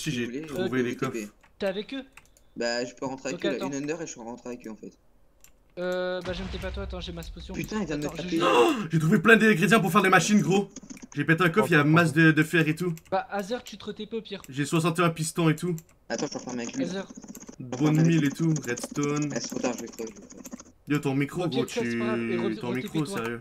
aussi si vous j'ai voulez, trouvé les TP. coffres. T'es avec eux? Bah, je peux rentrer avec Ok, eux, là, attends. une under et je rentre avec eux en fait. Bah je me tais pas toi, attends, j'ai ma potion. Putain, il vient de me Attends, taper. J'ai trouvé plein d'ingrédients pour faire des machines, gros. J'ai pété un coffre, il y a masse de fer et tout. Bah, Azer, tu te retépes au pire. J'ai 61 pistons et tout. Attends, je peux refermer avec lui. Azer. Bone meal et tout, redstone. Ah, c'est trop tard, je vais crever. Yo, ton micro, Au gros, pire, c'est pas grave, et ton micro, re-TP-toi. sérieux.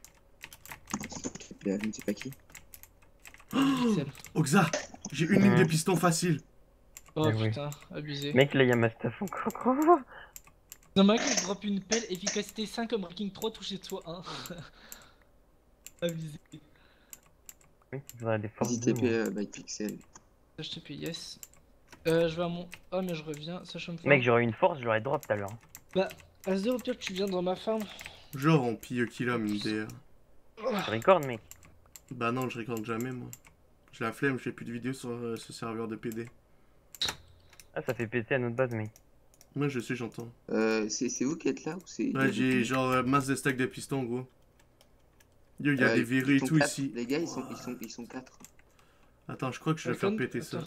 Je ne sais pas qui. Pixel. Oxa, j'ai une ligne de piston facile. Oh Eh oui. putain, abusé. Mec, là, y'a ma stuff encore. Non, mec, je drop une pelle, efficacité 5 comme Breaking 3, touché de soi 1. Abusé. Mec, il faudrait des forces. Vas-y, TP by Pixel. Je te paye, yes. Je vais à mon. Oh, mais je reviens, ça je me Mec, j'aurais une force, j'aurais drop tout à l'heure. Bah, Azer, au pire, tu viens dans ma farm. Genre, on pille Kilom une DR. Je record, mec. Bah non, je recorde jamais, moi. J'ai la flemme, je fais plus de vidéos sur ce serveur de PD. Ah, ça fait péter à notre base, mec. Moi, je sais, j'entends. C'est vous qui êtes là ou c'est. Ouais, j'ai genre masse de stacks de pistons, gros. Yo, il y a des verrues et tout ici. Les gars, ils sont 4. Attends, je crois que je vais faire péter ça.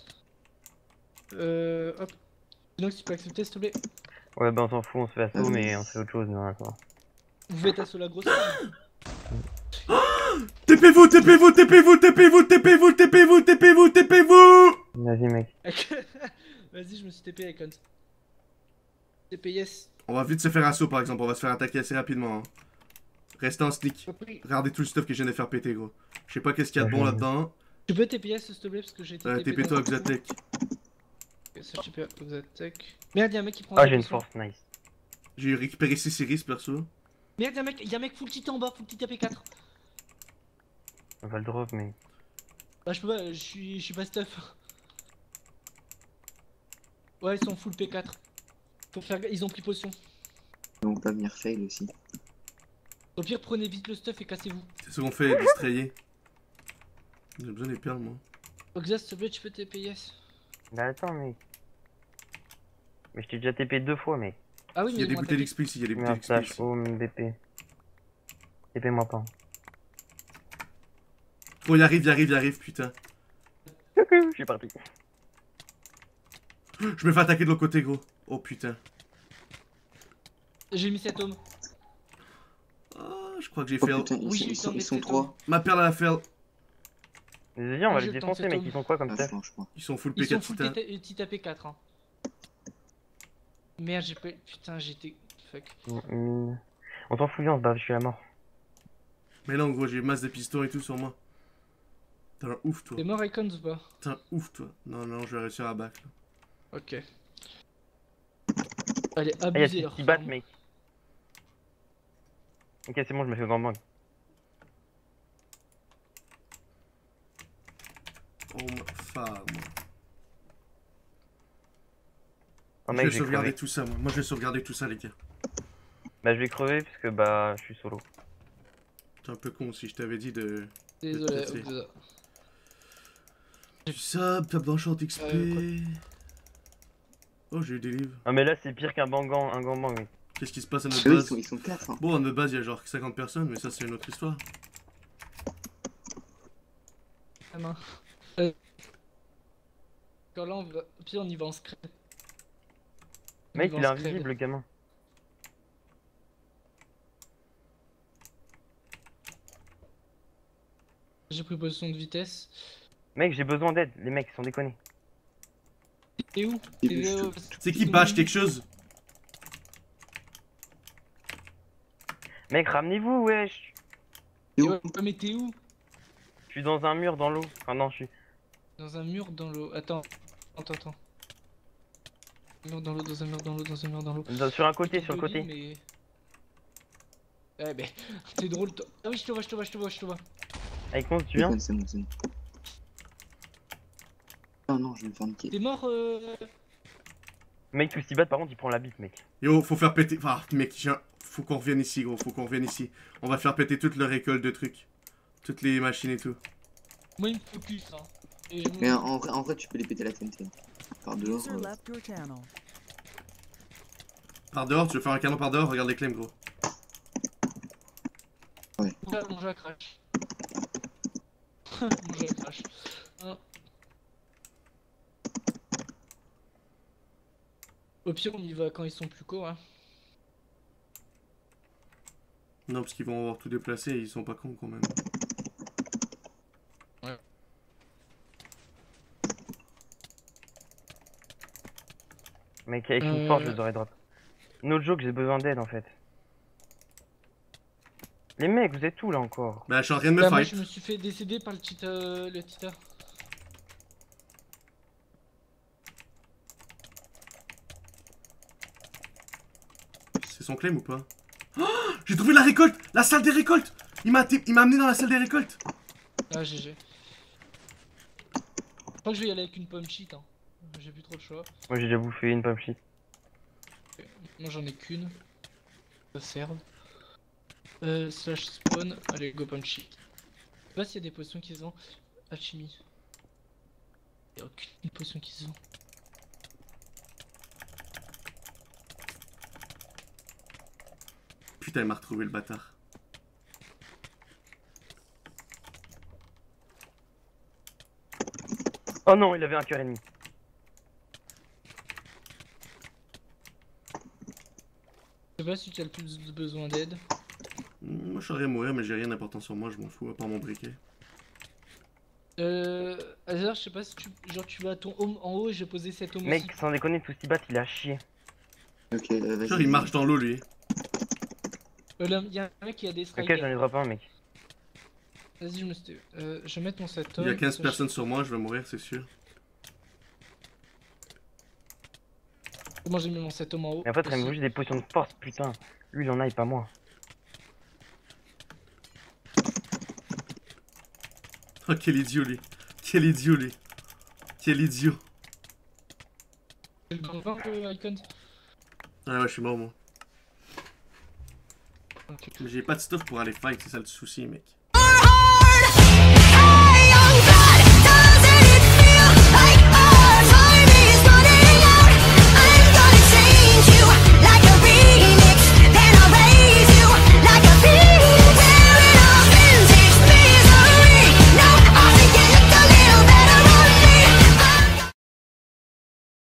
Hop. Sinon, si tu peux accepter, s'il te plaît. Ouais, bah on s'en fout, on se fait assaut, mais on fait autre chose, non, attends. Vous faites assaut la grosse farm. TP-vous, TP-vous, TP-vous, TP-vous, TP-vous, TP-vous, TP-vous, TP-vous. Vas-y, mec. Vas-y, je me suis TP avec Hunt. TP yes. On va vite se faire assaut, par exemple. On va se faire attaquer assez rapidement. Hein. Restez en sneak. Regardez tout le stuff que je viens de faire péter, gros. Je sais pas qu'est-ce qu'il y a de bon là-dedans. Tu peux TP yes, s'il te plaît, parce que j'ai été TP. TP-toi, Oxatech. Ça, je TP Oxatech. Merde, y'a un mec qui prend. Ah, j'ai une force, nice. J'ai récupéré 6 Iris, perso. Merde, y'a un mec full titan en bas, full titan P4. On va le drop, mec. Bah, je peux pas, je suis pas stuff. Ouais, ils sont full P4. Faut faire... Ils ont pris potion. Ils vont pas venir fail aussi. Au pire, prenez vite le stuff et cassez-vous. C'est ce qu'on fait, distrayer. J'ai besoin des perles, moi. Oxa, s'il te plaît, tu peux TP yes. Bah, attends, mec. Mais je t'ai déjà TP 2 fois, mec. Ah oui, Il mais y a des bouteilles d'XP ici, il y a des bouteilles Merde, d'XP slash ici. home BP. TP-moi pas. Oh, il arrive, putain. Je suis parti. Je me fais attaquer de l'autre côté, gros. Oh, putain. J'ai mis 7 hommes. Ah, je crois que j'ai Oh fail. putain, Oui, ils sont c'est 3. Ma perle à la fail. Vas-y, on va je les tente défoncer, cet mec. homme. Ils sont quoi comme Ah, ça? franchement. Ils sont full Ils sont P4 full titan. Tita P4. Hein. Merde, j'ai pas. Putain, j'étais. Fuck. On s'en fout, on se bat, je suis à mort. Mais non, gros, j'ai masse de pistons et tout sur moi. T'es un ouf, toi. T'es mort, Icons ou pas? T'es un ouf, toi. Non, non, je vais réussir à back, là. Ok. Allez, Ah, y'a abusez qui leur se battent, farm. mec. Ok, c'est bon, je me fais gangbang. Oh, ma farm. Oh, Je mec, vais je vais sauvegarder crever. tout ça, moi. Moi, je vais sauvegarder tout ça, les gars. Bah, je vais crever parce que bah, je suis solo. T'es un peu con si je t'avais dit de. Désolé, Peut-être, Oxa. Tu sub, tape dans Short XP. Ouais, Oh, j'ai eu des livres. Ah, mais là, c'est pire qu'un gangbang, mec. Qu'est-ce qui se passe à notre Eux, base? ils sont 4. Hein. Bon, à notre base, il y a genre 50 personnes, mais ça, c'est une autre histoire. La main. Quand là, on va. Au pire, on y va en scred. Mec, il est invisible, le gamin. J'ai pris position de vitesse. Mec, j'ai besoin d'aide. Les mecs, ils sont déconnés. T'es où? C'est qui bâche quelque chose? Mec, ramenez-vous, wesh. Ouais, mais t'es où? Je suis dans un mur dans l'eau. Ah non, je suis. Dans un mur dans l'eau. Attends. Attends. Mur dans l'eau, dans un mur dans l'eau, dans un mur dans l'eau. Sur un côté, sur le côté. Mais... Ouais, mais c'est drôle. Toi. Ah oui, je te vois. Avec moi, tu viens? C'est bon. Non, je vais me faire niquer. T'es mort Mec, tout s'y battent, par contre, il prend la bite, mec. Yo, faut faire péter. Ah, mec, faut qu'on revienne ici, gros. Faut qu'on revienne ici. On va faire péter toute leur école de trucs. Toutes les machines et tout. Moi, il me focus, hein. Mais en vrai, tu peux les péter la TNT. Par dehors. Par dehors, tu veux faire un canon par dehors? Regarde les claims, gros. Ouais. Mon jeu a crash. Mon jeu a crash. Au pire, on y va quand ils sont plus courts. Hein. Non, parce qu'ils vont avoir tout déplacé et ils sont pas cons quand même. Ouais. Mec, avec une force, je les aurais drop. No joke, j'ai besoin d'aide en fait. Les mecs, vous êtes où là encore? Bah, je suis en train de me Bah, moi, fight. je me suis fait décéder par le Tita. C'est son claim ou pas? Oh, j'ai trouvé la récolte! La salle des récoltes! Il m'a amené dans la salle des récoltes! Ah, GG. Je crois que je vais y aller avec une pomme cheat. Hein. J'ai plus trop le choix. Moi j'ai déjà bouffé une pomme shit. Moi, j'en ai qu'une. Ça serve. Slash spawn. Allez, go pomme cheat. Je sais pas s'il y a des potions qui se vendent. Alchimie. Il n'y a aucune potion qui se vend. Putain, il m'a retrouvé le bâtard. Oh non, il avait un cœur ennemi. Je sais pas si tu as le plus besoin d'aide. Moi, je saurais mourir, mais j'ai rien d'important sur moi, je m'en fous, à part mon briquet. Hasard, je sais pas si tu. Genre, tu vas à ton home en haut et j'ai posé cet home Mec, aussi. sans déconner, tout ce bat, il a chié. Ok, vas-y. Genre, il marche dans l'eau, lui. Là, y a un mec qui a des Ok, strikers. j'en ai drop un, mec. Vas-y, je vais mettre mon set Il y a 15 personnes sur moi, je vais mourir, c'est sûr. Moi, j'ai mis mon set home en haut. Mais en fait, il aussi. me juste des potions de force, putain. Lui, il en a, et pas moi. Oh, quel idiot, lui. Quel idiot, lui. Quel idiot. C'est le bon Icon. Ah ouais, je suis mort, moi. Ok. Mais j'ai pas de stuff pour aller fight, c'est ça le souci, mec.